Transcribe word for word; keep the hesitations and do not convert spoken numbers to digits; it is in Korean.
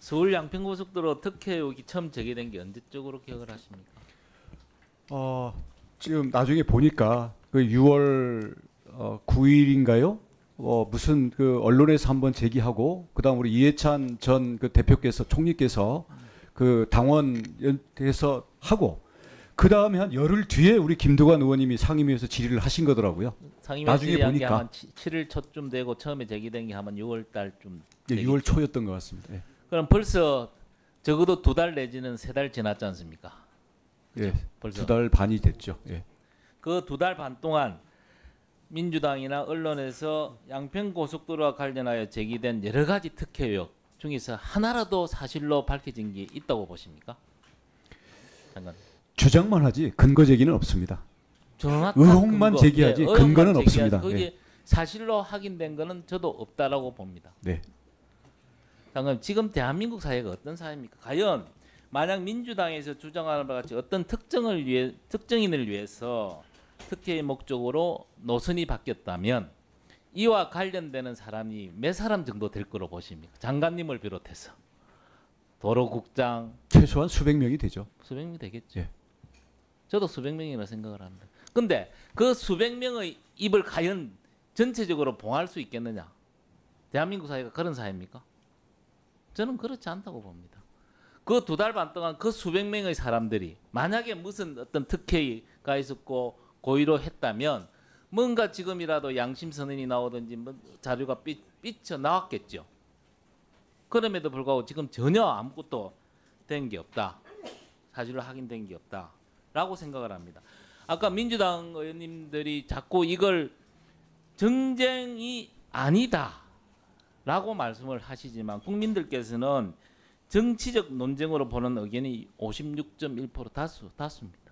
서울 양평고속도로 특혜 의혹이 처음 제기된 게 언제적으로 기억을 하십니까? 어, 지금 나중에 보니까 그 유월 어, 구 일인가요? 어, 무슨 그 언론에서 한번 제기하고 그다음 우리 이해찬 전 그 대표께서 총리께서 그 당원에서 하고 그 다음에 한 열흘 뒤에 우리 김두관 의원님이 상임위에서 질의를 하신 거더라고요. 상임위 나중에 질의한 게 보니까. 아마 칠 일 초쯤 되고 처음에 제기된 게 아마 유월 달쯤. 예, 유월 초였던 것 같습니다. 예. 그럼 벌써 적어도 두 달 내지는 세 달 지났지 않습니까? 예, 벌써 두 달 반이 됐죠. 예. 그 두 달 반 동안 민주당이나 언론에서 양평고속도로와 관련하여 제기된 여러 가지 특혜 의혹 중에서 하나라도 사실로 밝혀진 게 있다고 보십니까? 잠깐. 주장만 하지 근거 제기는 없습니다. 정확한 의혹만 근거, 제기하지 예, 근거는 의혹만 없습니다. 제기하지. 그게 예. 사실로 확인된 거는 저도 없다라고 봅니다. 네. 잠깐 지금 대한민국 사회가 어떤 사회입니까? 과연 만약 민주당에서 주장하는 바 같이 어떤 특정을 위해 특정인을 위해서 특혜의 목적으로 노선이 바뀌었다면 이와 관련되는 사람이 몇 사람 정도 될 거로 보십니까? 장관님을 비롯해서 도로국장 최소한 수백 명이 되죠. 수백 명 되겠죠. 예. 저도 수백 명이라 생각을 합니다. 근데 그 수백 명의 입을 과연 전체적으로 봉할 수 있겠느냐? 대한민국 사회가 그런 사회입니까? 저는 그렇지 않다고 봅니다. 그 두 달 반 동안 그 수백 명의 사람들이 만약에 무슨 어떤 특혜가 있었고 고의로 했다면 뭔가 지금이라도 양심 선언이 나오든지 뭐 자료가 삐, 삐쳐 나왔겠죠. 그럼에도 불구하고 지금 전혀 아무것도 된 게 없다. 사실로 확인된 게 없다라고 생각을 합니다. 아까 민주당 의원님들이 자꾸 이걸 정쟁이 아니다라고 말씀을 하시지만 국민들께서는 정치적 논쟁으로 보는 의견이 오십육 점 일 퍼센트 다수, 다수입니다.